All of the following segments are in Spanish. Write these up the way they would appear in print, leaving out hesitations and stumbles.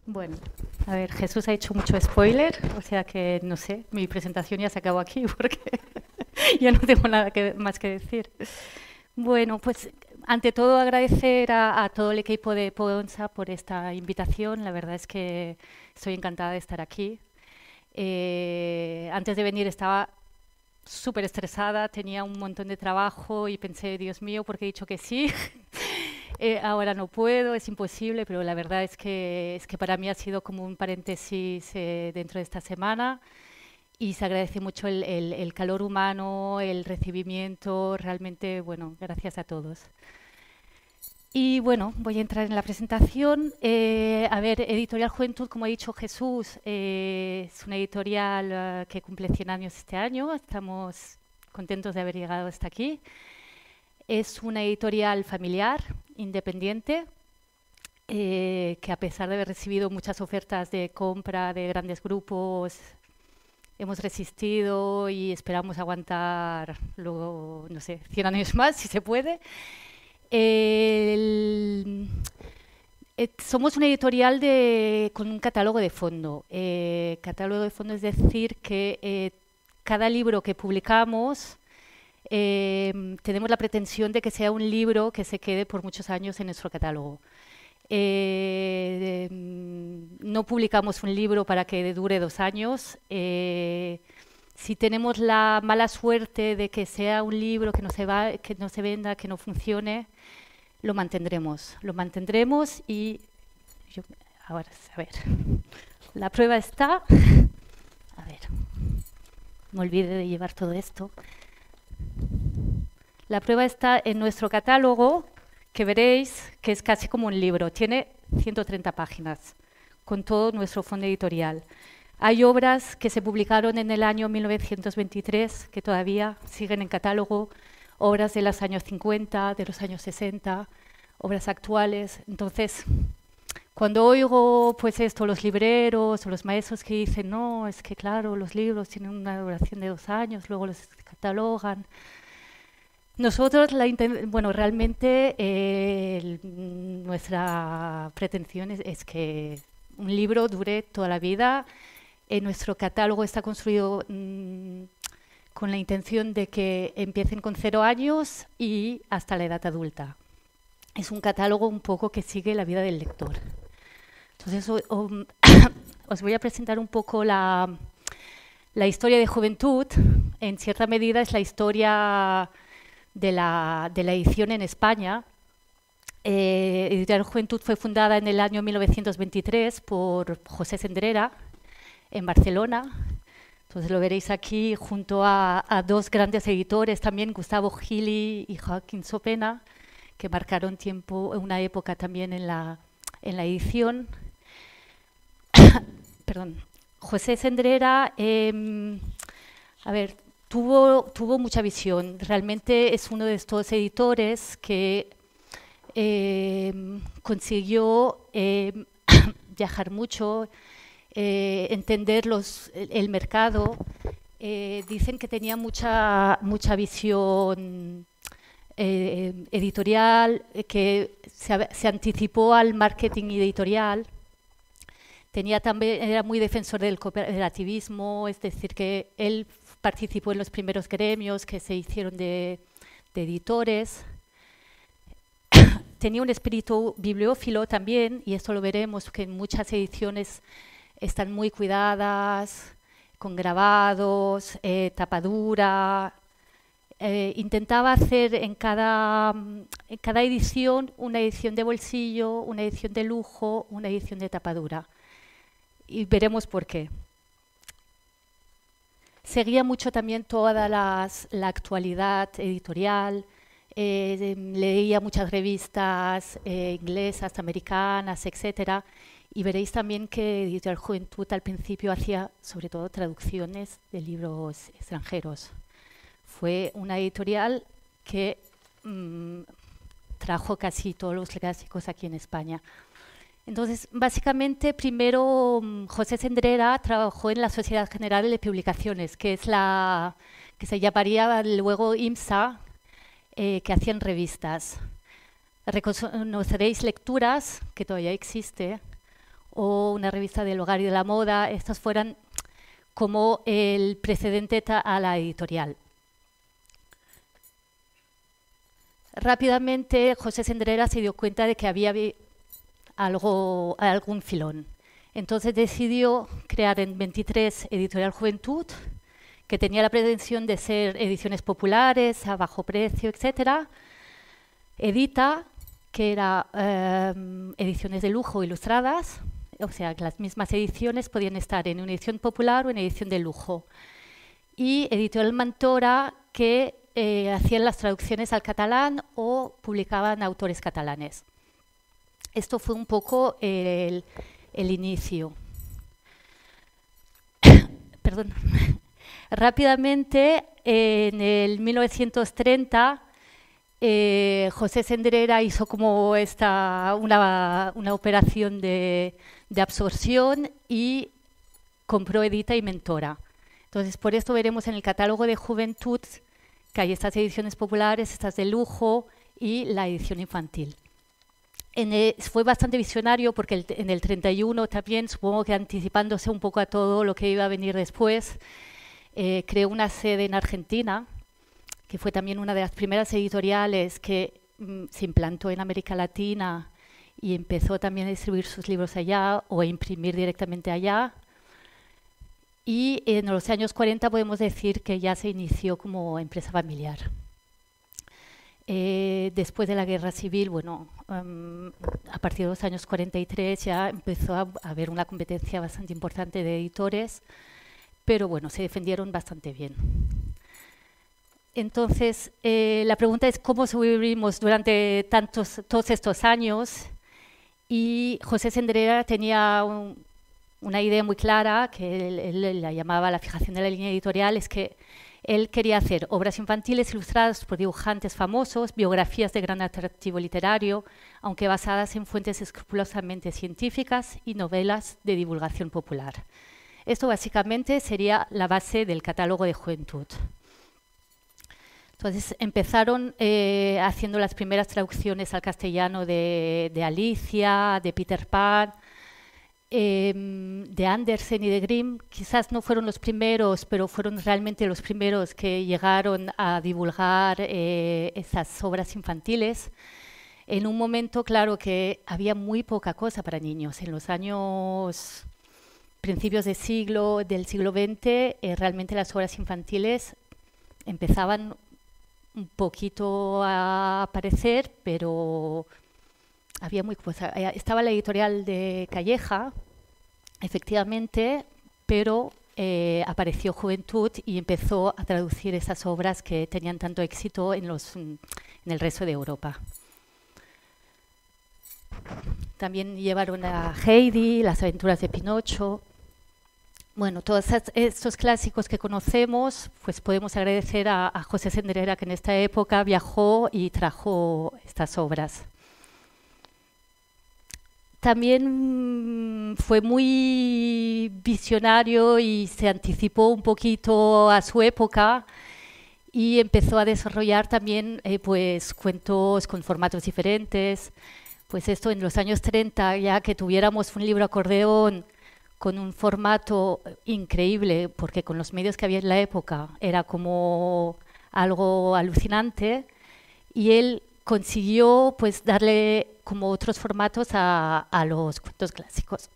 Bueno, a ver, Jesús ha hecho mucho spoiler, o sea que no sé, mi presentación ya se acabó aquí porque ya no tengo nada más que decir. Bueno, pues ante todo agradecer a todo el equipo de Ponsa por esta invitación. La verdad es que estoy encantada de estar aquí. Antes de venir estaba súper estresada, tenía un montón de trabajo y pensé, Dios mío, ¿por qué he dicho que sí? Ahora no puedo, es imposible, pero la verdad es que para mí ha sido como un paréntesis dentro de esta semana y se agradece mucho el calor humano, el recibimiento, realmente, bueno, gracias a todos. Y bueno, voy a entrar en la presentación. A ver, Editorial Juventud, como ha dicho Jesús, es una editorial que cumple 100 años este año. Estamos contentos de haber llegado hasta aquí. Es una editorial familiar, independiente, que a pesar de haber recibido muchas ofertas de compra de grandes grupos, hemos resistido y esperamos aguantar luego, no sé, 100 años más, si se puede. El- Somos una editorial con un catálogo de fondo. Catálogo de fondo es decir que cada libro que publicamos tenemos la pretensión de que sea un libro que se quede por muchos años en nuestro catálogo. No publicamos un libro para que dure 2 años. Si tenemos la mala suerte de que sea un libro que no se venda, que no funcione, lo mantendremos. Lo mantendremos y yo, ahora, a ver, la prueba está. A ver, no olvide de llevar todo esto. La prueba está en nuestro catálogo, que veréis que es casi como un libro. Tiene 130 páginas, con todo nuestro fondo editorial. Hay obras que se publicaron en el año 1923, que todavía siguen en catálogo, obras de los años 50, de los años 60, obras actuales. Entonces, cuando oigo pues esto, los libreros o los maestros que dicen, no, es que claro, los libros tienen una duración de 2 años, luego los catalogan. Nosotros, bueno, realmente nuestra pretensión es que un libro dure toda la vida. Nuestro catálogo está construido con la intención de que empiecen con 0 años y hasta la edad adulta. Es un catálogo un poco que sigue la vida del lector. Entonces, os voy a presentar un poco la historia de Juventud. En cierta medida es la historia de la edición en España. Editorial Juventud fue fundada en el año 1923 por José Sendrera en Barcelona. Entonces lo veréis aquí junto a 2 grandes editores también, Gustavo Gili y Joaquín Sopena, que marcaron una época también en la edición. Perdón. José Sendrera, a ver, tuvo mucha visión. Realmente es uno de estos editores que consiguió viajar mucho, entender el mercado. Dicen que tenía mucha visión editorial, que se anticipó al marketing editorial. Era muy defensor del cooperativismo, es decir, que él participó en los primeros gremios que se hicieron de editores. Tenía un espíritu bibliófilo también, y esto lo veremos, que en muchas ediciones están muy cuidadas, con grabados, tapadura. Intentaba hacer en cada edición una edición de bolsillo, una edición de lujo, una edición de tapadura. Y veremos por qué. Seguía mucho también toda la actualidad editorial, leía muchas revistas inglesas, americanas, etcétera, y veréis también que Editorial Juventud al principio hacía sobre todo traducciones de libros extranjeros. Fue una editorial que trajo casi todos los clásicos aquí en España. Entonces, básicamente, primero José Sendrera trabajó en la Sociedad General de Publicaciones, que es que se llamaría luego IMSA, que hacían revistas. Reconoceréis Lecturas, que todavía existe, o una revista del hogar y de la moda, estas fueran como el precedente a la editorial. Rápidamente José Sendrera se dio cuenta de que había algún filón. Entonces decidió crear en 23 Editorial Juventud, que tenía la pretensión de ser ediciones populares, a bajo precio, etc. Edita, que era ediciones de lujo ilustradas, o sea, que las mismas ediciones podían estar en una edición popular o en edición de lujo. Y Editorial Mantora, que hacían las traducciones al catalán o publicaban autores catalanes. Esto fue un poco el inicio. Perdón. Rápidamente, en el 1930, José Sendrera hizo como una operación de absorción y compró Edita y Mentora. Entonces, por esto veremos en el catálogo de Juventud que hay estas ediciones populares, estas de lujo y la edición infantil. Fue bastante visionario porque en el 31 también, supongo que anticipándose un poco a todo lo que iba a venir después, creó una sede en Argentina, que fue también una de las primeras editoriales que se implantó en América Latina y empezó también a distribuir sus libros allá o a imprimir directamente allá. Y en los años 40 podemos decir que ya se inició como empresa familiar. Después de la Guerra Civil, bueno, a partir de los años 43 ya empezó a haber una competencia bastante importante de editores, pero bueno, se defendieron bastante bien. Entonces, la pregunta es cómo sobrevivimos durante todos estos años. Y José Sendrera tenía una idea muy clara, que él la llamaba la fijación de la línea editorial, es que él quería hacer obras infantiles ilustradas por dibujantes famosos, biografías de gran atractivo literario, aunque basadas en fuentes escrupulosamente científicas y novelas de divulgación popular. Esto básicamente sería la base del catálogo de Juventud. Entonces empezaron haciendo las primeras traducciones al castellano de Alicia, de Peter Pan, de Andersen y de Grimm. Quizás no fueron los primeros, pero fueron realmente los primeros que llegaron a divulgar esas obras infantiles. En un momento, claro, que había muy poca cosa para niños. En los años principios del siglo XX, realmente las obras infantiles empezaban un poquito a aparecer, pero había muy poca. Estaba la editorial de Calleja, efectivamente, pero apareció Juventud y empezó a traducir esas obras que tenían tanto éxito en el resto de Europa. También llevaron a Heidi, Las aventuras de Pinocho. Bueno, todos estos clásicos que conocemos, pues podemos agradecer a José Sendrera, que en esta época viajó y trajo estas obras. También fue muy visionario y se anticipó un poquito a su época y empezó a desarrollar también pues cuentos con formatos diferentes. Pues esto en los años 30, ya que tuviéramos un libro acordeón con un formato increíble, porque con los medios que había en la época era como algo alucinante, y él consiguió pues darle como otros formatos a los cuentos clásicos.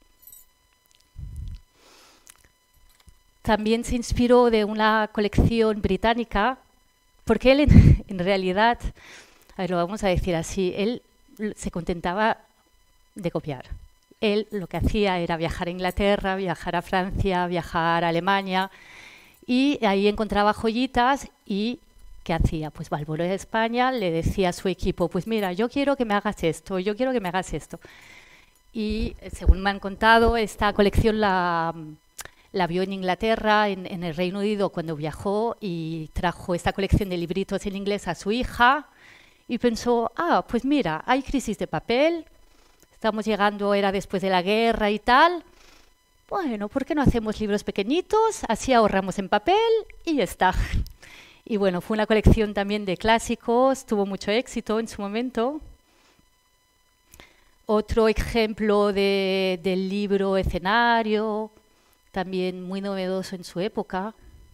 También se inspiró de una colección británica, porque él en realidad, a ver, lo vamos a decir así, él se contentaba de copiar. Él lo que hacía era viajar a Inglaterra, viajar a Francia, viajar a Alemania, y ahí encontraba joyitas. Y ¿qué hacía? Pues al volver a España le decía a su equipo, pues mira, yo quiero que me hagas esto, yo quiero que me hagas esto. Y según me han contado, esta colección la vio en Inglaterra, en el Reino Unido, cuando viajó, y trajo esta colección de libritos en inglés a su hija y pensó, pues mira, hay crisis de papel, estamos llegando, era después de la guerra y tal, bueno, ¿por qué no hacemos libros pequeñitos? Así ahorramos en papel y ya está. Y bueno, fue una colección también de clásicos, tuvo mucho éxito en su momento. Otro ejemplo del libro escenario, también muy novedoso en su época.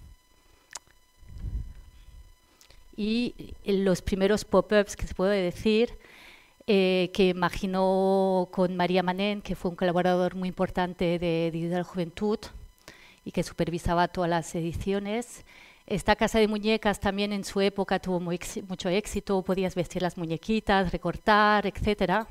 Y los primeros pop-ups, que se puede decir, que imaginó con María Manén, que fue un colaborador muy importante de Digital Juventud y que supervisaba todas las ediciones. Esta casa de muñecas también en su época tuvo mucho éxito, podías vestir las muñequitas, recortar, etcétera.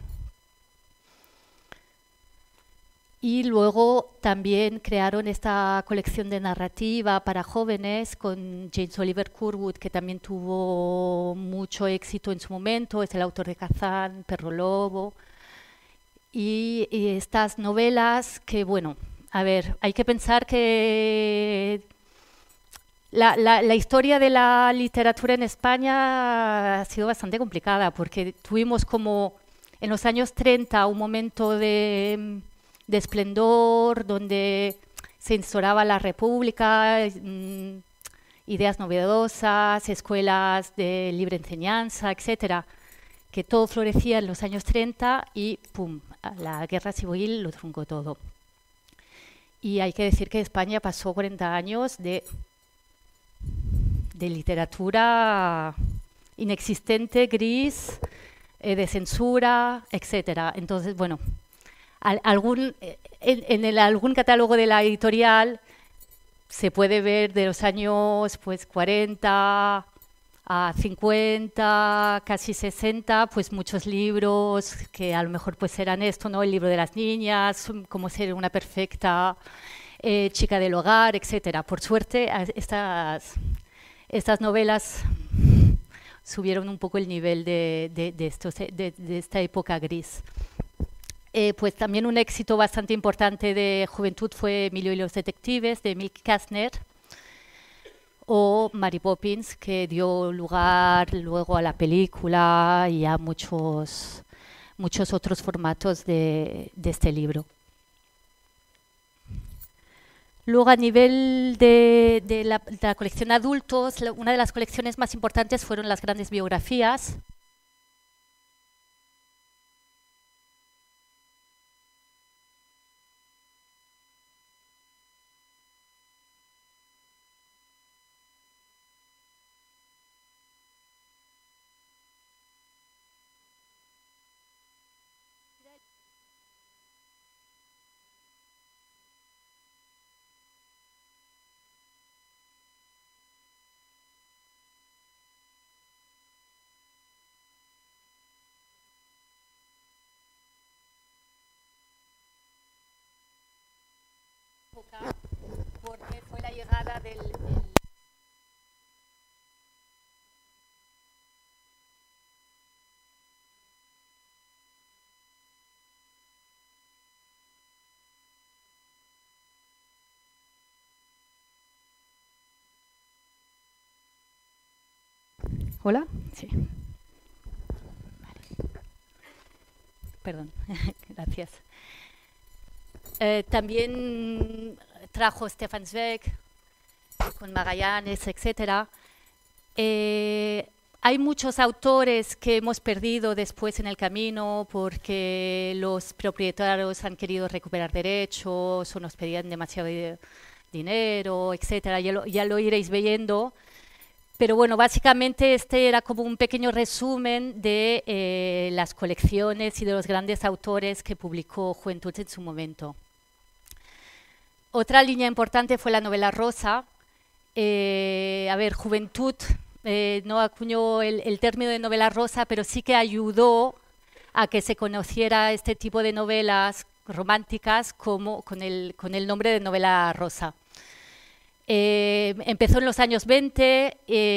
Y luego también crearon esta colección de narrativa para jóvenes con James Oliver Curwood, que también tuvo mucho éxito en su momento, es el autor de Kazán, Perro Lobo. Y estas novelas que, bueno, a ver, hay que pensar que la historia de la literatura en España ha sido bastante complicada, porque tuvimos como en los años 30 un momento de esplendor, donde se instauraba la república, ideas novedosas, escuelas de libre enseñanza, etcétera, que todo florecía en los años 30 y ¡pum!, la guerra civil lo truncó todo. Y hay que decir que España pasó 40 años de literatura inexistente, gris, de censura, etcétera. Entonces, bueno, en algún catálogo de la editorial se puede ver de los años pues 40 a 50, casi 60, pues muchos libros que a lo mejor pues eran esto, ¿no? El libro de las niñas, cómo ser una perfecta chica del hogar, etcétera. Por suerte, estas novelas subieron un poco el nivel de esta época gris. Pues también un éxito bastante importante de juventud fue Emilio y los detectives, de Emil Kastner, o Mary Poppins, que dio lugar luego a la película y a muchos otros formatos de este libro. Luego, a nivel de la colección adultos, una de las colecciones más importantes fueron las grandes biografías. Porque fue la llegada del ¿Hola? Sí. Vale. Perdón, gracias. También trajo Stefan Zweig con Magallanes, etcétera. Hay muchos autores que hemos perdido después en el camino porque los propietarios han querido recuperar derechos o nos pedían demasiado dinero, etcétera. Ya lo iréis viendo. Pero bueno, básicamente este era como un pequeño resumen de las colecciones y de los grandes autores que publicó Juventud en su momento. Otra línea importante fue la novela rosa. A ver, Juventud no acuñó el término de novela rosa, pero sí que ayudó a que se conociera este tipo de novelas románticas como con el nombre de novela rosa. Empezó en los años 20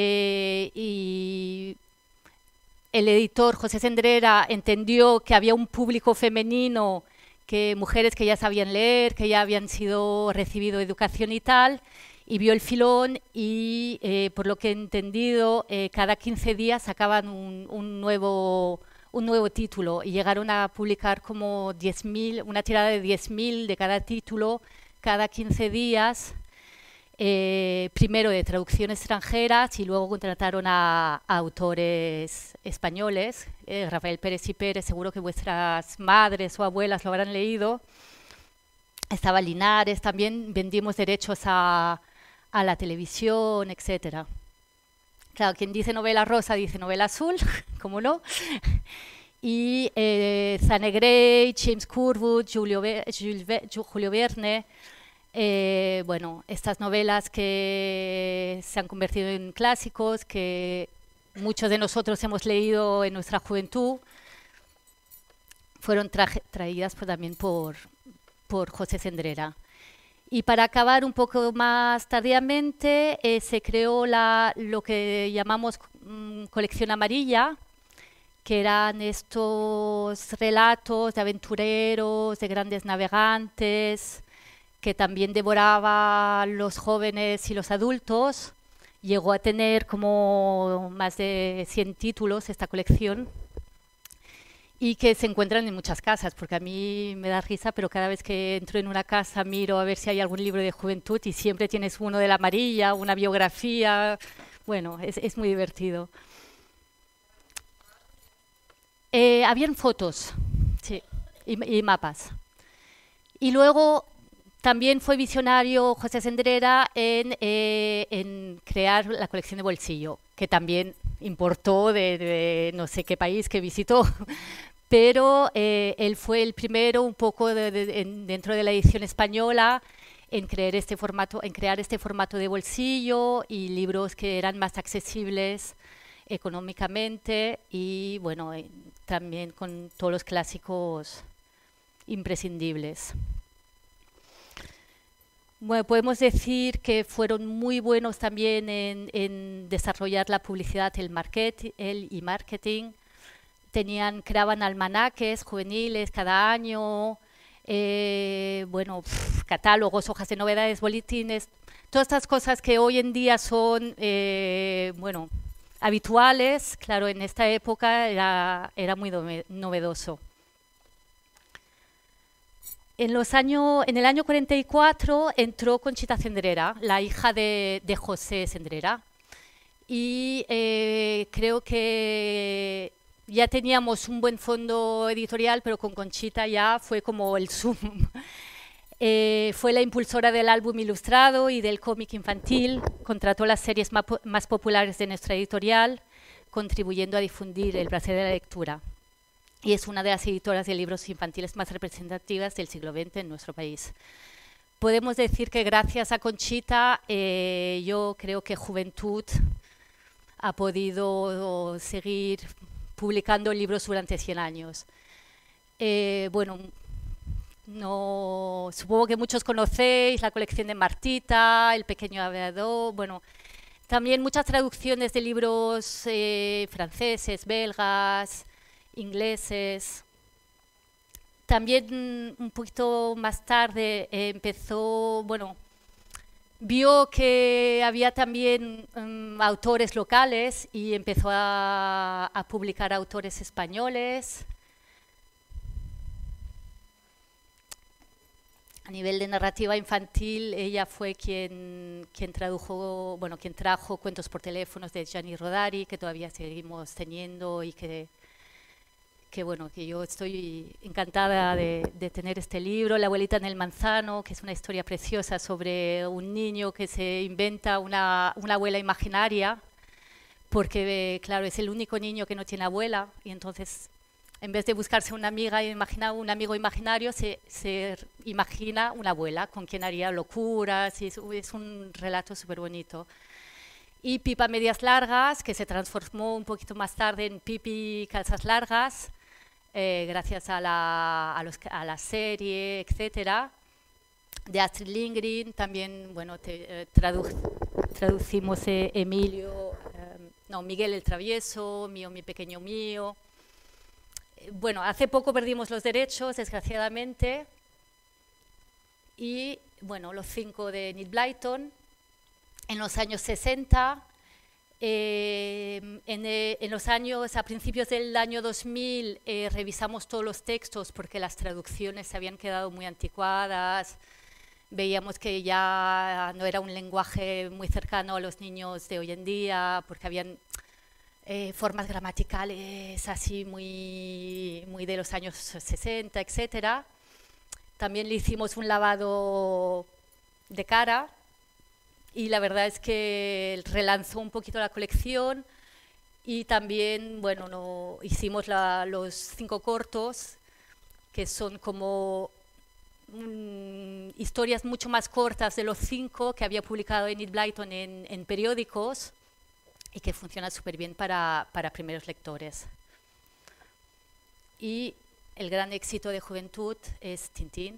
y el editor José Sendrera entendió que había un público femenino, que mujeres que ya sabían leer, que ya habían recibido educación y tal, y vio el filón y por lo que he entendido cada 15 días sacaban un nuevo título y llegaron a publicar como 10.000, una tirada de 10.000 de cada título cada 15 días. primero de traducción extranjeras y luego contrataron a autores españoles. Rafael Pérez y Pérez, seguro que vuestras madres o abuelas lo habrán leído. Estaba Linares, también vendimos derechos a la televisión, etcétera. Claro, quien dice novela rosa dice novela azul, ¿cómo no? Y Zane Grey, James Curwood, Julio Verne, bueno, estas novelas que se han convertido en clásicos, que muchos de nosotros hemos leído en nuestra juventud, fueron traídas también por José Cendrera. Y para acabar un poco más tardíamente, se creó lo que llamamos colección amarilla, que eran estos relatos de aventureros, de grandes navegantes, que también devoraba los jóvenes y los adultos. Llegó a tener como más de 100 títulos esta colección y que se encuentran en muchas casas, porque a mí me da risa, pero cada vez que entro en una casa miro a ver si hay algún libro de juventud y siempre tienes uno de la amarilla, una biografía. Bueno, es muy divertido. Habían fotos, sí, y mapas. Y luego también fue visionario José Cendrera en crear la colección de bolsillo, que también importó de no sé qué país que visitó, pero él fue el primero un poco dentro de la edición española en crear este formato de bolsillo y libros que eran más accesibles económicamente y bueno, también con todos los clásicos imprescindibles. Bueno, podemos decir que fueron muy buenos también en desarrollar la publicidad, el marketing. Creaban almanaques juveniles cada año, bueno, catálogos, hojas de novedades, boletines, todas estas cosas que hoy en día son, bueno, habituales. Claro, en esta época era muy novedoso. En el año 44 entró Conchita Cendrera, la hija de José Cendrera, y creo que ya teníamos un buen fondo editorial, pero con Conchita ya fue como el zoom. Fue la impulsora del álbum ilustrado y del cómic infantil, contrató las series más populares de nuestra editorial, contribuyendo a difundir el placer de la lectura. Y es una de las editoras de libros infantiles más representativas del siglo XX en nuestro país. Podemos decir que gracias a Conchita, yo creo que Juventud ha podido seguir publicando libros durante 100 años. Bueno, supongo que muchos conocéis la colección de Martita, El pequeño aviador, bueno, también muchas traducciones de libros franceses, belgas, ingleses. También un poquito más tarde empezó, bueno, vio que había también autores locales y empezó a publicar autores españoles. A nivel de narrativa infantil, ella fue quien trajo Cuentos por teléfonos de Gianni Rodari, que todavía seguimos teniendo y que bueno, que yo estoy encantada de tener este libro, La abuelita en el manzano, que es una historia preciosa sobre un niño que se inventa una abuela imaginaria, porque claro, es el único niño que no tiene abuela, y entonces en vez de buscarse una amiga e imaginar un amigo imaginario, se imagina una abuela con quien haría locuras, y es un relato súper bonito. Y Pipa Medias Largas, que se transformó un poquito más tarde en Pipi Calzas Largas, gracias a la serie, etcétera, de Astrid Lindgren. También, bueno, traducimos Miguel el Travieso, Mío, mi pequeño mío. Bueno, hace poco perdimos los derechos, desgraciadamente, y bueno, los 5 de Enid Blyton. En los años 60, a principios del año 2000, revisamos todos los textos porque las traducciones se habían quedado muy anticuadas, veíamos que ya no era un lenguaje muy cercano a los niños de hoy en día, porque habían formas gramaticales así muy de los años 60, etcétera. También le hicimos un lavado de cara y la verdad es que relanzó un poquito la colección y también, bueno, hicimos los 5 cortos, que son como historias mucho más cortas de los 5 que había publicado Enid Blyton en periódicos y que funciona súper bien para primeros lectores. Y el gran éxito de juventud es Tintín.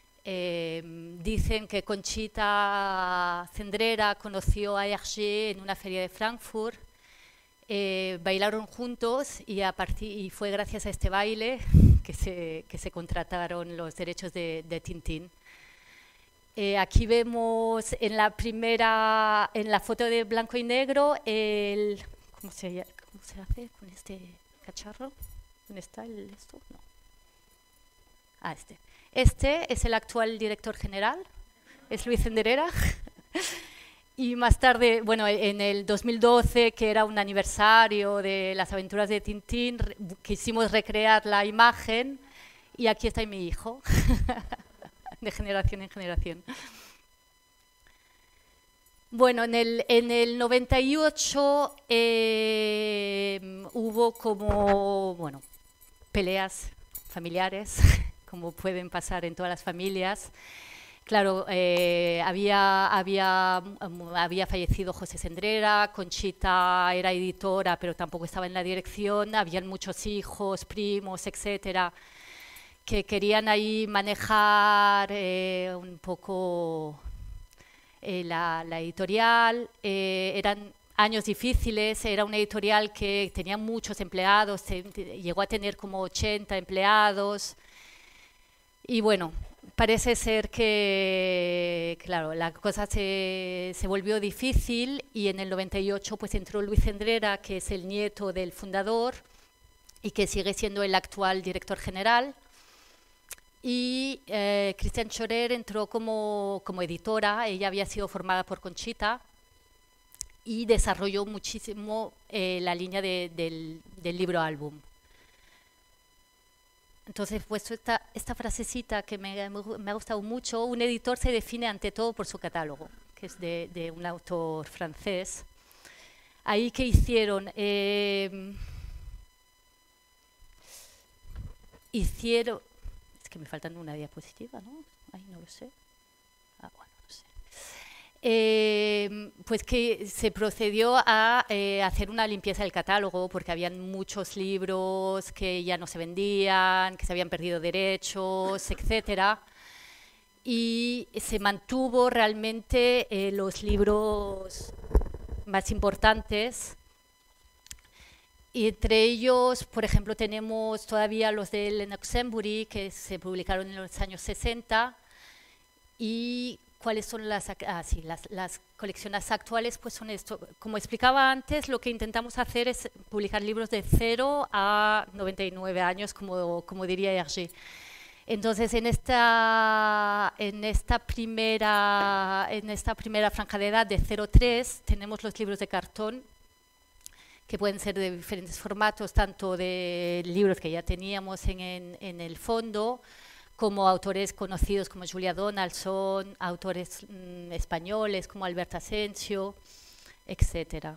Dicen que Conchita Cendrera conoció a Hergé en una feria de Frankfurt, bailaron juntos y fue gracias a este baile que se contrataron los derechos de Tintín. Aquí vemos en la foto de blanco y negro, ¿cómo se hace con este cacharro? ¿Dónde está esto? No. Ah, este. Este es el actual director general, es Luis Cenderera. Y más tarde, bueno, en el 2012, que era un aniversario de las aventuras de Tintín, quisimos recrear la imagen y aquí está mi hijo, de generación en generación. Bueno, en el 98 hubo como, bueno, peleas familiares, como pueden pasar en todas las familias. Claro, había fallecido José Cendrera, Conchita era editora, pero tampoco estaba en la dirección, habían muchos hijos, primos, etcétera, que querían ahí manejar un poco la editorial. Eran años difíciles, era una editorial que tenía muchos empleados, llegó a tener como 80 empleados. Y bueno, parece ser que, claro, la cosa se volvió difícil y en el 98 pues entró Luis Cendrera, que es el nieto del fundador y que sigue siendo el actual director general. Y Christiane Schorer entró como editora, ella había sido formada por Conchita y desarrolló muchísimo la línea del libro álbum. Entonces, pues esta frasecita que me ha gustado mucho: un editor se define ante todo por su catálogo, que es de un autor francés. Ahí, ¿qué hicieron? Hicieron... Es que me faltan una diapositiva, ¿no? Ay, no lo sé. Ah, bueno, no sé. Pues que se procedió a hacer una limpieza del catálogo porque habían muchos libros que ya no se vendían, que se habían perdido derechos, etcétera, y se mantuvo realmente los libros más importantes. Y entre ellos, por ejemplo, tenemos todavía los de Lennox Embury, que se publicaron en los años 60, y ¿cuáles son las colecciones actuales? Pues son esto. Como explicaba antes, lo que intentamos hacer es publicar libros de 0 a 99 años, como diría Hergé. Entonces, en esta primera franja de edad de 0-3 tenemos los libros de cartón, que pueden ser de diferentes formatos, tanto de libros que ya teníamos en el fondo, como autores conocidos como Julia Donaldson, autores españoles como Alberto Asensio, etc.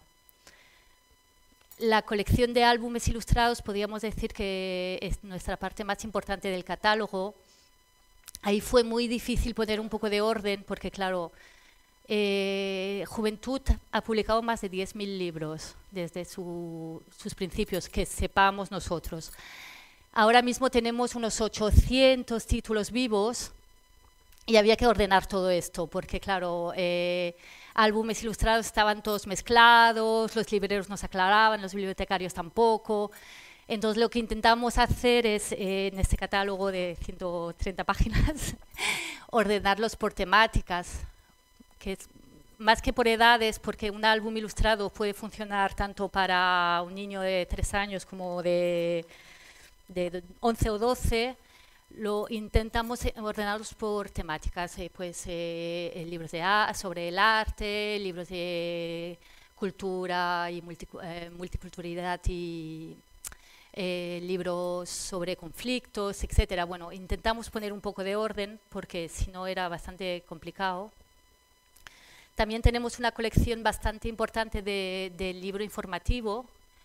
La colección de álbumes ilustrados podríamos decir que es nuestra parte más importante del catálogo. Ahí fue muy difícil poner un poco de orden porque, claro, Juventud ha publicado más de 10.000 libros desde sus principios, que sepamos nosotros. Ahora mismo tenemos unos 800 títulos vivos y había que ordenar todo esto porque, claro, álbumes ilustrados estaban todos mezclados, los libreros no se aclaraban, los bibliotecarios tampoco. Entonces, lo que intentamos hacer es, en este catálogo de 130 páginas, ordenarlos por temáticas, que es más que por edades, porque un álbum ilustrado puede funcionar tanto para un niño de 3 años como de 11 o 12. Lo intentamos ordenarlos por temáticas, pues libros sobre el arte, libros de cultura y multiculturalidad y libros sobre conflictos, etcétera. Bueno, intentamos poner un poco de orden porque si no era bastante complicado. También tenemos una colección bastante importante de libro informativo,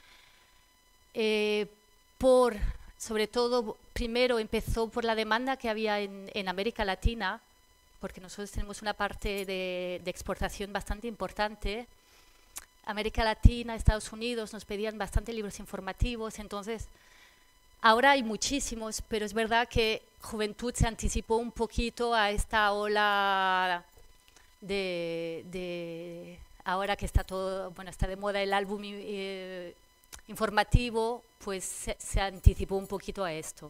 sobre todo, primero empezó por la demanda que había en América Latina, porque nosotros tenemos una parte de exportación bastante importante. América Latina, Estados Unidos nos pedían bastante libros informativos, entonces ahora hay muchísimos, pero es verdad que Juventud se anticipó un poquito a esta ola ahora que está todo, bueno, está de moda el álbum informativo, pues se anticipó un poquito a esto.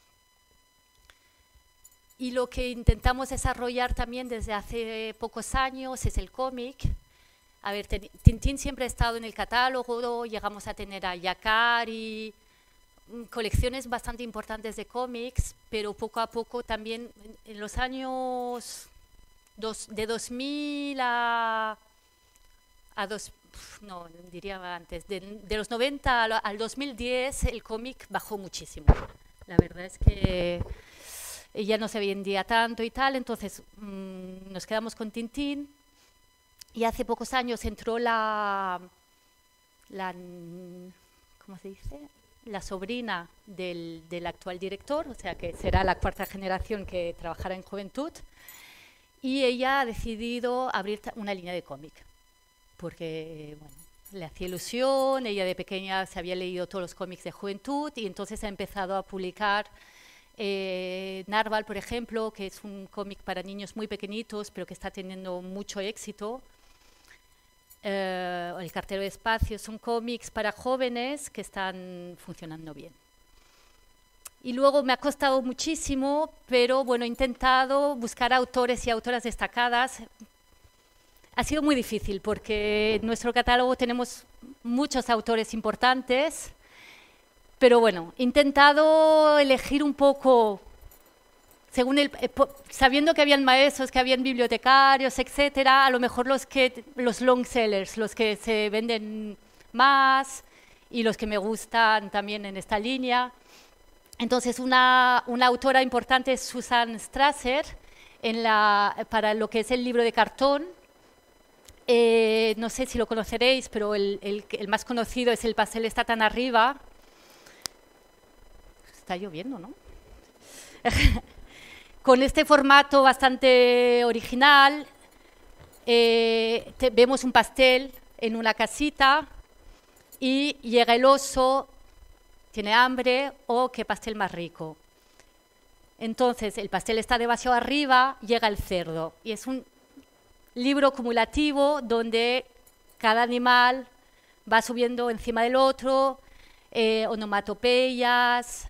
Y lo que intentamos desarrollar también desde hace pocos años es el cómic. A ver, Tintín siempre ha estado en el catálogo, llegamos a tener a Yacari, colecciones bastante importantes de cómics, pero poco a poco también en los años de 2000 no, diría antes, de los 90 al 2010 el cómic bajó muchísimo. La verdad es que ya no se vendía tanto y tal, entonces nos quedamos con Tintín y hace pocos años entró ¿cómo se dice? La sobrina del actual director, o sea que será la cuarta generación que trabajará en Juventud, y ella ha decidido abrir una línea de cómic porque bueno, le hacía ilusión, ella de pequeña se había leído todos los cómics de Juventud y entonces ha empezado a publicar Narval, por ejemplo, que es un cómic para niños muy pequeñitos, pero que está teniendo mucho éxito. El Cartero de Espacio, son cómics para jóvenes que están funcionando bien. Y luego me ha costado muchísimo, pero bueno, he intentado buscar autores y autoras destacadas. Ha sido muy difícil porque en nuestro catálogo tenemos muchos autores importantes, pero bueno, he intentado elegir un poco, sabiendo que habían maestros, que habían bibliotecarios, etcétera, a lo mejor los long sellers, los que se venden más y los que me gustan también en esta línea. Entonces, una autora importante es Susan Strasser para lo que es el libro de cartón. No sé si lo conoceréis, pero el más conocido es El pastel está tan arriba. Está lloviendo, ¿no? Con este formato bastante original, vemos un pastel en una casita y llega el oso, tiene hambre, qué pastel más rico. Entonces, el pastel está demasiado arriba, llega el cerdo. Y es un libro acumulativo donde cada animal va subiendo encima del otro, onomatopeyas,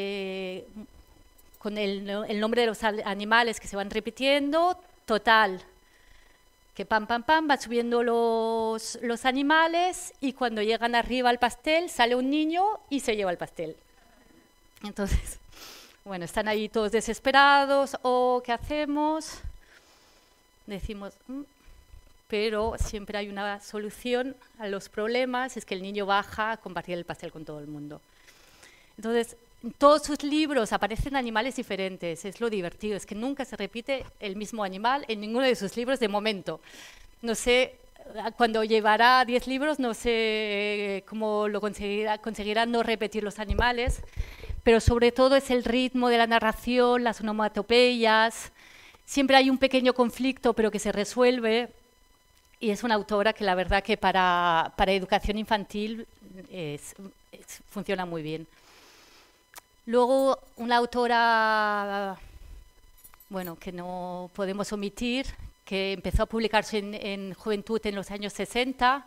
con el nombre de los animales que se van repitiendo, total, que pam, pam, pam, van subiendo los animales y cuando llegan arriba al pastel sale un niño y se lleva el pastel. Entonces, bueno, están ahí todos desesperados, ¿qué hacemos? Decimos, pero siempre hay una solución a los problemas, es que el niño baja a compartir el pastel con todo el mundo. Entonces, en todos sus libros aparecen animales diferentes, es lo divertido, es que nunca se repite el mismo animal en ninguno de sus libros de momento. No sé, cuando llevará 10 libros, no sé cómo lo conseguirá no repetir los animales, pero sobre todo es el ritmo de la narración, las onomatopeyas. Siempre hay un pequeño conflicto, pero que se resuelve, y es una autora que la verdad que para educación infantil funciona muy bien. Luego, una autora, bueno, que no podemos omitir, que empezó a publicarse en Juventud en los años 60,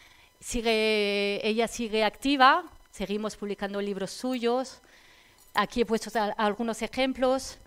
ella sigue activa, seguimos publicando libros suyos. Aquí he puesto algunos ejemplos.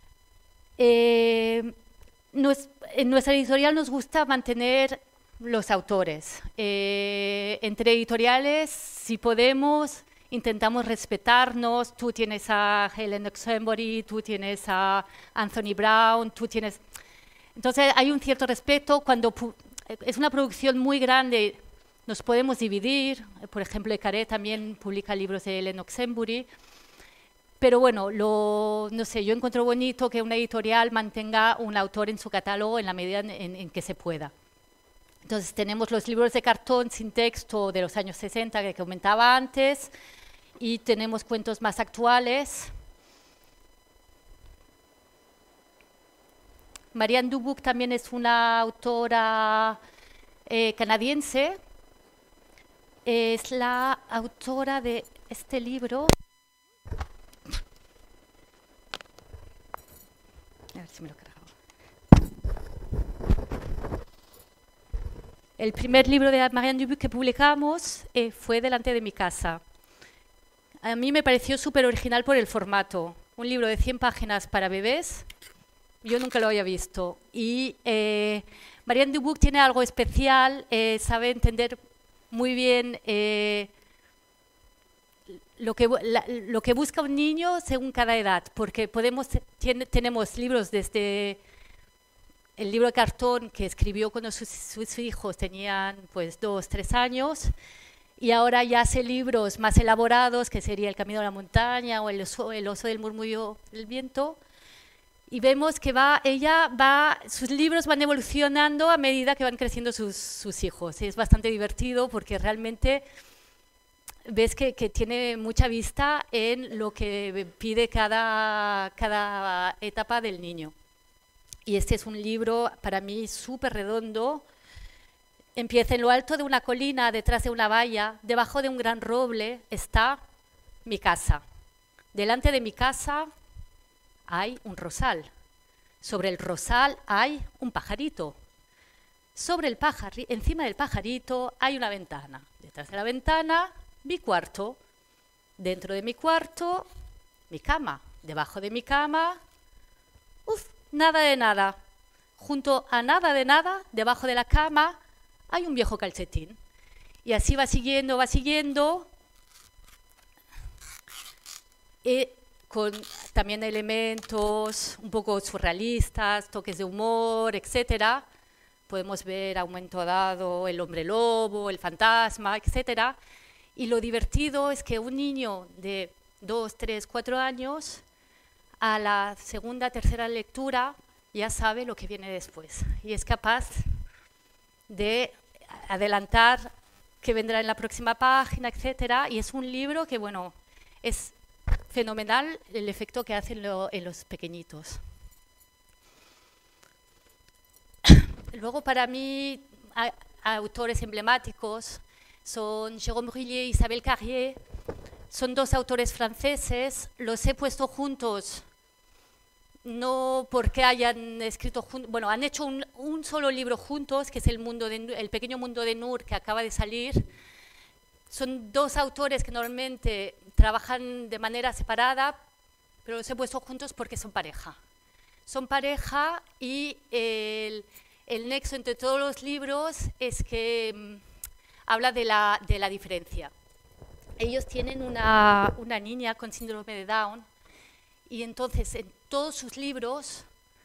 En nuestra editorial nos gusta mantener los autores. Entre editoriales, si podemos, intentamos respetarnos, tú tienes a Helen Oxenbury, tú tienes a Anthony Brown, tú tienes... Entonces hay un cierto respeto. Cuando es una producción muy grande, nos podemos dividir. Por ejemplo, Ecaré también publica libros de Helen Oxenbury. Pero bueno, no sé, yo encuentro bonito que una editorial mantenga un autor en su catálogo en la medida en que se pueda. Entonces tenemos los libros de cartón sin texto de los años 60 que comentaba antes, y tenemos cuentos más actuales. Marianne Dubuc también es una autora canadiense. Es la autora de este libro. A ver si me lo he cargado. El primer libro de Marianne Dubuc que publicamos fue Delante de mi casa. A mí me pareció súper original por el formato. Un libro de 100 páginas para bebés, yo nunca lo había visto. Y Marianne Dubuc tiene algo especial, sabe entender muy bien lo que busca un niño según cada edad, porque tenemos libros desde el libro de cartón que escribió cuando sus hijos tenían pues 2, 3 años, y ahora ya hace libros más elaborados, que sería El camino de la montaña o El oso del murmullo del viento, y vemos que sus libros van evolucionando a medida que van creciendo sus hijos. Y es bastante divertido porque realmente ves que tiene mucha vista en lo que pide cada etapa del niño. Y este es un libro para mí súper redondo. Empieza en lo alto de una colina, detrás de una valla, debajo de un gran roble está mi casa. Delante de mi casa hay un rosal. Sobre el rosal hay un pajarito. Encima del pajarito hay una ventana. Detrás de la ventana, mi cuarto. Dentro de mi cuarto, mi cama. Debajo de mi cama, nada de nada. Junto a nada de nada, debajo de la cama, hay un viejo calcetín. Y así va siguiendo, con también elementos un poco surrealistas, toques de humor, etc. Podemos ver a un momento dado el hombre lobo, el fantasma, etc. Y lo divertido es que un niño de 2, 3, 4 años, a la segunda, tercera lectura, ya sabe lo que viene después. Y es capaz de adelantar qué vendrá en la próxima página, etc. Y es un libro que, bueno, es fenomenal el efecto que hace en los pequeñitos. Luego, para mí, autores emblemáticos son Jérôme Brillier y Isabelle Carrier. Son 2 autores franceses. Los he puesto juntos no porque hayan escrito juntos, bueno, han hecho un solo libro juntos, que es El pequeño mundo de Nour, que acaba de salir. Son 2 autores que normalmente trabajan de manera separada, pero los he puesto juntos porque son pareja. Son pareja, y el nexo entre todos los libros es que habla de la diferencia. Ellos tienen una niña con síndrome de Down, y entonces en todos sus libros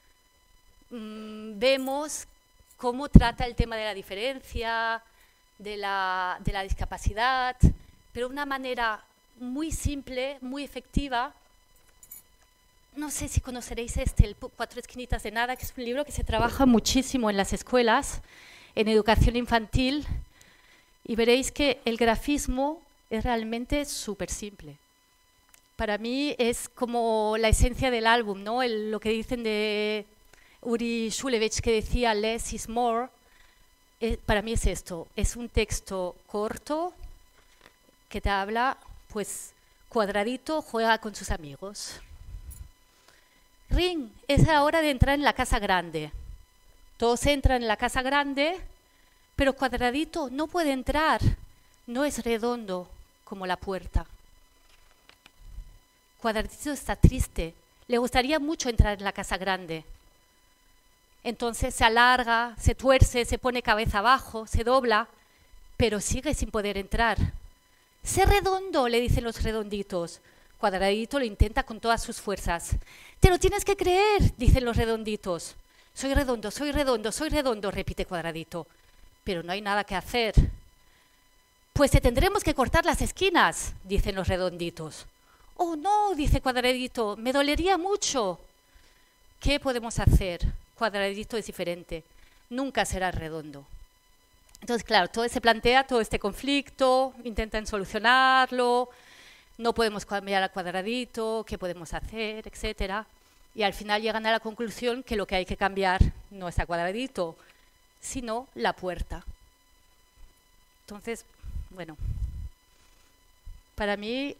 vemos cómo trata el tema de la diferencia, de la discapacidad, pero de una manera muy simple, muy efectiva. No sé si conoceréis el Cuatro esquinitas de nada, que es un libro que se trabaja muchísimo en las escuelas, en educación infantil, y veréis que el grafismo es realmente súper simple. Para mí es como la esencia del álbum, ¿no? Lo que dicen de Uri Shulevich, que decía less is more. Para mí es esto, es un texto corto que te habla, pues, cuadradito, juega con sus amigos. Ring, es la hora de entrar en la casa grande. Todos entran en la casa grande, pero cuadradito no puede entrar, no es redondo como la puerta. Cuadradito está triste, le gustaría mucho entrar en la casa grande. Entonces se alarga, se tuerce, se pone cabeza abajo, se dobla, pero sigue sin poder entrar. Sé redondo, le dicen los redonditos. Cuadradito lo intenta con todas sus fuerzas. Te lo tienes que creer, dicen los redonditos. Soy redondo, soy redondo, soy redondo, repite Cuadradito. Pero no hay nada que hacer. Pues te tendremos que cortar las esquinas, dicen los redonditos. Oh no, dice Cuadradito, me dolería mucho. ¿Qué podemos hacer? Cuadradito es diferente, nunca será redondo. Entonces, claro, todo se plantea todo este conflicto, intentan solucionarlo, no podemos cambiar a Cuadradito, qué podemos hacer, etcétera. Y al final llegan a la conclusión que lo que hay que cambiar no es a Cuadradito, sino la puerta. Entonces, bueno, para mí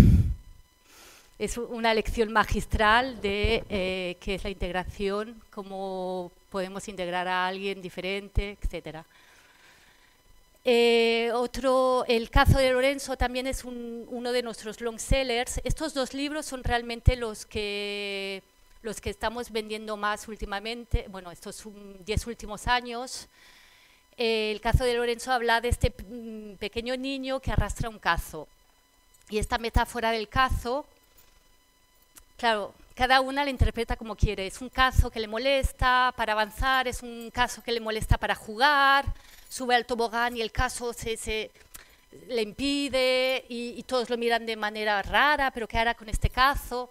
es una lección magistral de qué es la integración, cómo podemos integrar a alguien diferente, etcétera. El caso de Lorenzo también es uno de nuestros long sellers. Estos dos libros son realmente los que estamos vendiendo más últimamente, bueno, estos 10 últimos años. El caso de Lorenzo habla de este pequeño niño que arrastra un cazo. Y esta metáfora del cazo, claro, cada una la interpreta como quiere. Es un cazo que le molesta para avanzar, es un cazo que le molesta para jugar, sube al tobogán y el cazo le impide y todos lo miran de manera rara, pero ¿qué hará con este cazo?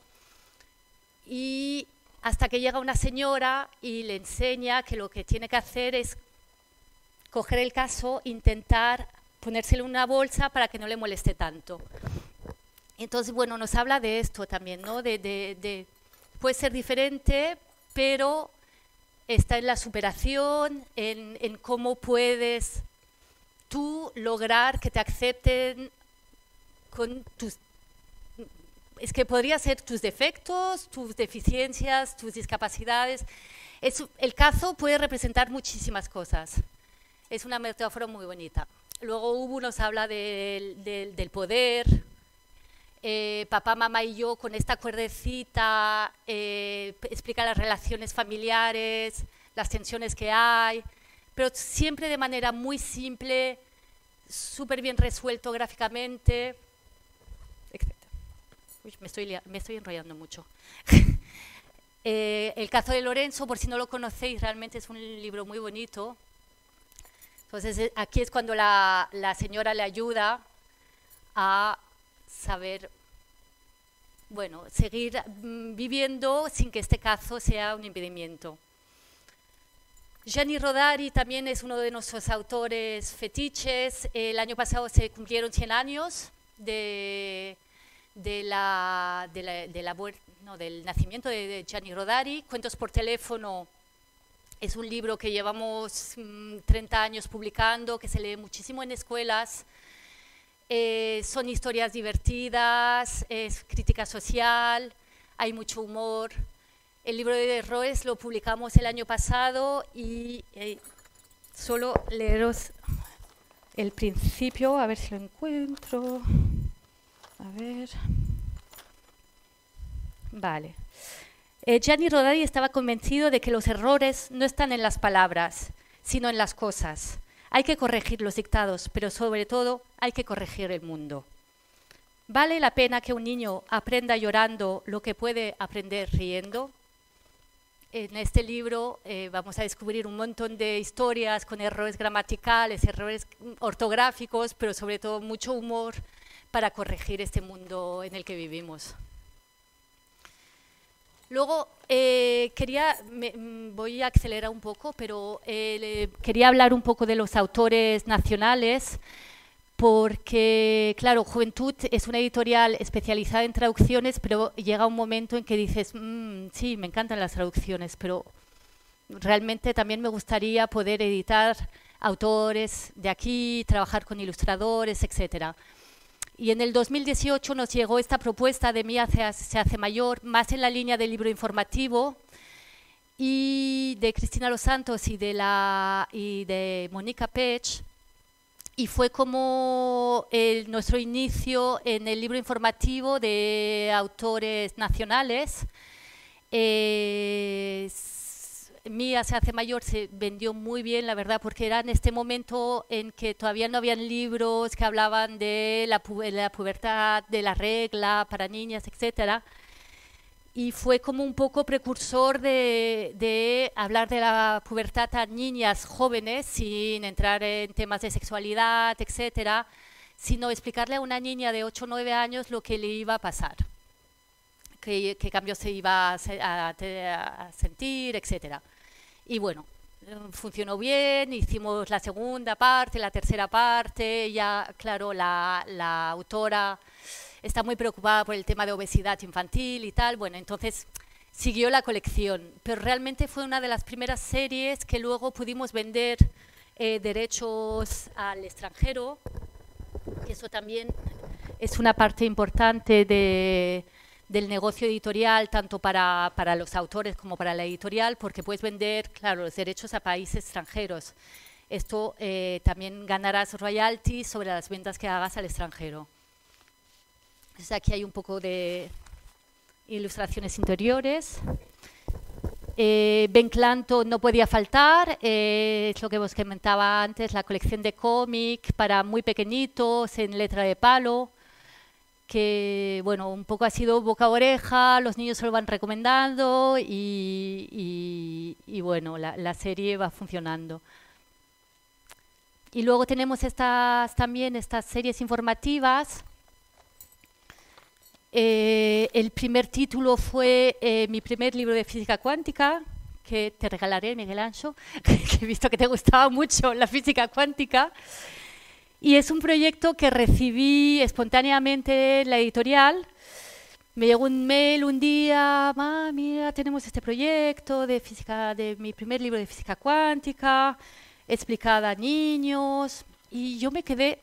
Y hasta que llega una señora y le enseña que lo que tiene que hacer es coger el cazo, intentar ponérselo en una bolsa para que no le moleste tanto. Entonces, bueno, nos habla de esto también, ¿no? Puede ser diferente, pero está en la superación, en cómo puedes tú lograr que te acepten con tus... Es que podría ser tus defectos, tus deficiencias, tus discapacidades. El cazo puede representar muchísimas cosas. Es una metáfora muy bonita. Luego Ubu nos habla del poder. Papá, mamá y yo con esta cuerdecita explica las relaciones familiares, las tensiones que hay, pero siempre de manera muy simple, súper bien resuelto gráficamente, etc. Uy, me estoy enrollando mucho. El caso de Lorenzo, por si no lo conocéis, realmente es un libro muy bonito. Entonces aquí es cuando la señora le ayuda a saber, bueno, seguir viviendo sin que este caso sea un impedimento. Gianni Rodari también es uno de nuestros autores fetiches. El año pasado se cumplieron 100 años del nacimiento de Gianni Rodari. Cuentos por teléfono es un libro que llevamos 30 años publicando, que se lee muchísimo en escuelas. Son historias divertidas, es crítica social, hay mucho humor. El libro de Roes lo publicamos el año pasado y solo leeros el principio, a ver si lo encuentro. A ver. Vale. Gianni Rodari estaba convencido de que los errores no están en las palabras, sino en las cosas. Hay que corregir los dictados, pero sobre todo hay que corregir el mundo. ¿Vale la pena que un niño aprenda llorando lo que puede aprender riendo? En este libro vamos a descubrir un montón de historias con errores gramaticales, errores ortográficos, pero sobre todo mucho humor para corregir este mundo en el que vivimos. Luego, voy a acelerar un poco, pero quería hablar un poco de los autores nacionales, porque, claro, Juventud es una editorial especializada en traducciones, pero llega un momento en que dices, sí, me encantan las traducciones, pero realmente también me gustaría poder editar autores de aquí, trabajar con ilustradores, etcétera. Y en el 2018 nos llegó esta propuesta de Mía se hace mayor, más en la línea del libro informativo, y de Cristina Los Santos y de Mónica Pech, y fue como nuestro inicio en el libro informativo de autores nacionales. Mía se hace mayor se vendió muy bien, la verdad, porque era en este momento en que todavía no habían libros que hablaban de la pubertad, de la regla para niñas, etcétera. Y fue como un poco precursor de hablar de la pubertad a niñas jóvenes sin entrar en temas de sexualidad, etcétera, sino explicarle a una niña de 8 o 9 años lo que le iba a pasar, qué cambios se iba a sentir, etcétera. Y bueno, funcionó bien, hicimos la segunda parte, la tercera parte, ya, claro, la autora está muy preocupada por el tema de obesidad infantil y tal, bueno, entonces siguió la colección, pero realmente fue una de las primeras series que luego pudimos vender derechos al extranjero, que eso también es una parte importante del negocio editorial, tanto para los autores como para la editorial, porque puedes vender, claro, los derechos a países extranjeros. Esto también ganarás royalties sobre las ventas que hagas al extranjero. Entonces aquí hay un poco de ilustraciones interiores. Ben Clanton no podía faltar, es lo que os comentaba antes, la colección de cómic para muy pequeñitos en letra de palo, que bueno, un poco ha sido boca a oreja, los niños se lo van recomendando y bueno, la serie va funcionando. Y luego tenemos también estas series informativas. El primer título fue mi primer libro de física cuántica, que te regalaré, Miguel Anxo, que he visto que te gustaba mucho la física cuántica. Y es un proyecto que recibí espontáneamente en la editorial. Me llegó un mail un día, mira, tenemos este proyecto de física, de mi primer libro de física cuántica, explicada a niños. Y yo me quedé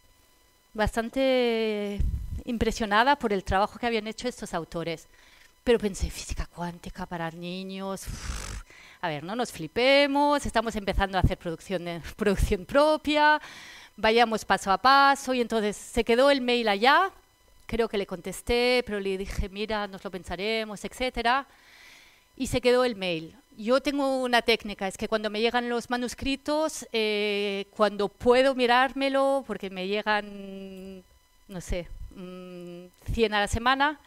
bastante impresionada por el trabajo que habían hecho estos autores. Pero pensé, física cuántica para niños, a ver, no nos flipemos, estamos empezando a hacer producción propia, vayamos paso a paso. Y entonces se quedó el mail allá, creo que le contesté, pero le dije, mira, nos lo pensaremos, etcétera, y se quedó el mail. Yo tengo una técnica, es que cuando me llegan los manuscritos, cuando puedo mirármelo, porque me llegan, no sé, 100 a la semana,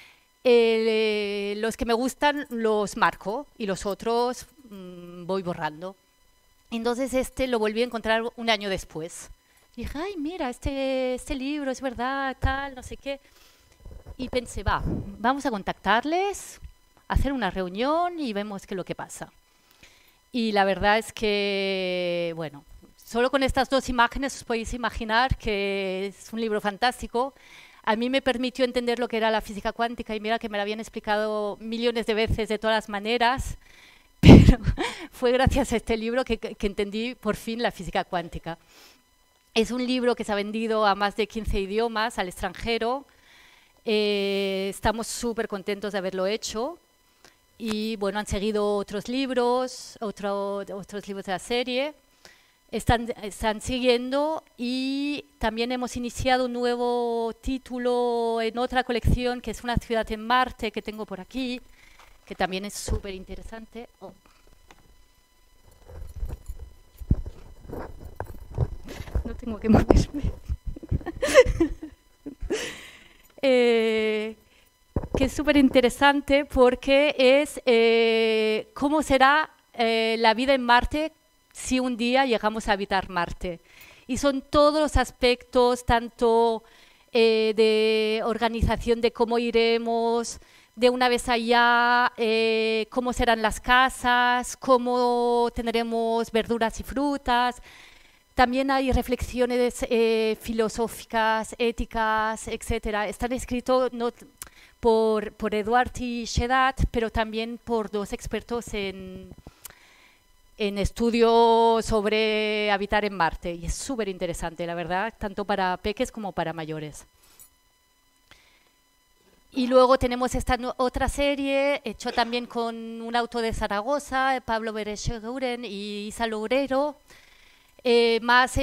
los que me gustan los marco y los otros voy borrando. Entonces lo volví a encontrar un año después. Y dije, ay, mira, este libro es verdad, tal, no sé qué. Y pensé, vamos a contactarles, hacer una reunión y vemos qué es lo que pasa. Y la verdad es que, bueno, solo con estas dos imágenes os podéis imaginar que es un libro fantástico. A mí me permitió entender lo que era la física cuántica y mira que me la habían explicado millones de veces de todas las maneras, pero fue gracias a este libro que entendí por fin la física cuántica. Es un libro que se ha vendido a más de 15 idiomas al extranjero. Estamos súper contentos de haberlo hecho. Y bueno, han seguido otros libros, otros libros de la serie. Están siguiendo y también hemos iniciado un nuevo título en otra colección que es Una ciudad en Marte, que tengo por aquí, que también es súper interesante. Oh. No tengo que moverme. Que es súper interesante porque es cómo será la vida en Marte si un día llegamos a habitar Marte. Y son todos los aspectos, tanto de organización de cómo iremos, de una vez allá, cómo serán las casas, cómo tendremos verduras y frutas. También hay reflexiones filosóficas, éticas, etcétera. Están escritos por Eduard y Shedat, pero también por dos expertos en estudio sobre habitar en Marte. Y es súper interesante, la verdad, tanto para peques como para mayores. Y luego tenemos esta otra serie, hecha también con un autor de Zaragoza, Pablo Berecheguren y Isa Loureiro, más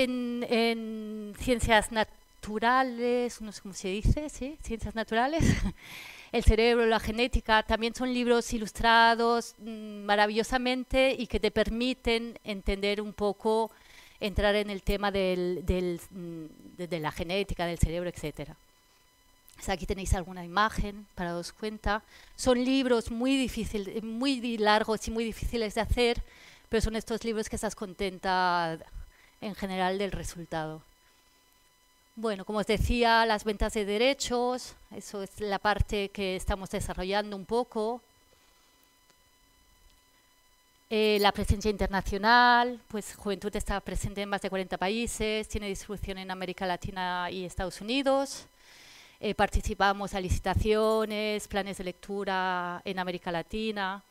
en ciencias naturales, no sé cómo se dice, ¿sí? Ciencias naturales. El cerebro, la genética, también son libros ilustrados maravillosamente y que te permiten entender un poco, entrar en el tema de la genética, del cerebro, etcétera. O sea, aquí tenéis alguna imagen para daros cuenta. Son libros muy difíciles, muy largos y muy difíciles de hacer, pero son estos libros que estás contenta en general del resultado. Bueno, como os decía, las ventas de derechos, eso es la parte que estamos desarrollando un poco. La presencia internacional, pues Juventud está presente en más de 40 países, tiene distribución en América Latina y Estados Unidos. Participamos a licitaciones, planes de lectura en América Latina.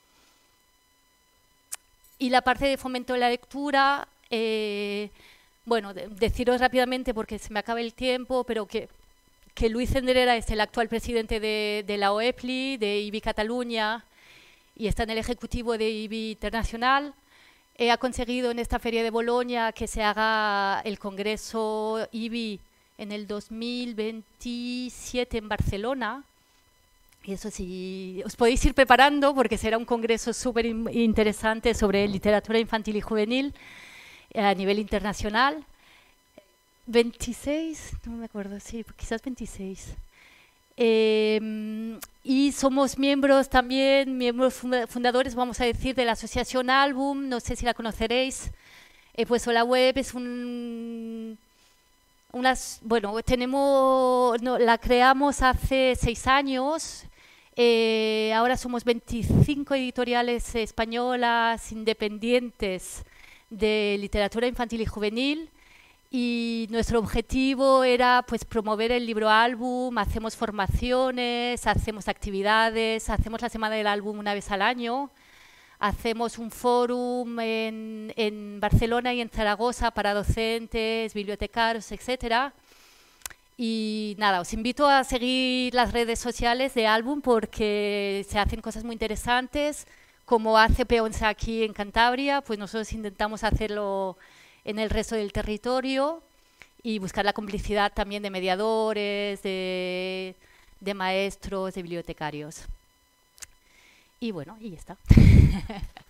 Y la parte de fomento de la lectura, bueno, deciros rápidamente porque se me acaba el tiempo, pero que Luis Cenderera es el actual presidente de la OEPLI, de IBI Cataluña, y está en el ejecutivo de IBI Internacional. Ha conseguido en esta feria de Bolonia que se haga el congreso IBI en el 2027 en Barcelona. Y eso sí, os podéis ir preparando porque será un congreso súper interesante sobre literatura infantil y juvenil a nivel internacional. 26, no me acuerdo, sí, quizás 26. Y somos miembros también, miembros fundadores, vamos a decir, de la asociación Album, no sé si la conoceréis. He puesto la web, es bueno, la creamos hace 6 años. Ahora somos 25 editoriales españolas independientes de literatura infantil y juvenil, y nuestro objetivo era pues promover el libro álbum. Hacemos formaciones, hacemos actividades, hacemos la semana del álbum una vez al año, hacemos un fórum en Barcelona y en Zaragoza para docentes, bibliotecarios, etcétera. Y nada, os invito a seguir las redes sociales de Album porque se hacen cosas muy interesantes, como hace Peonza aquí en Cantabria, pues nosotros intentamos hacerlo en el resto del territorio y buscar la complicidad también de mediadores, de maestros, de bibliotecarios. Y bueno, y ya está.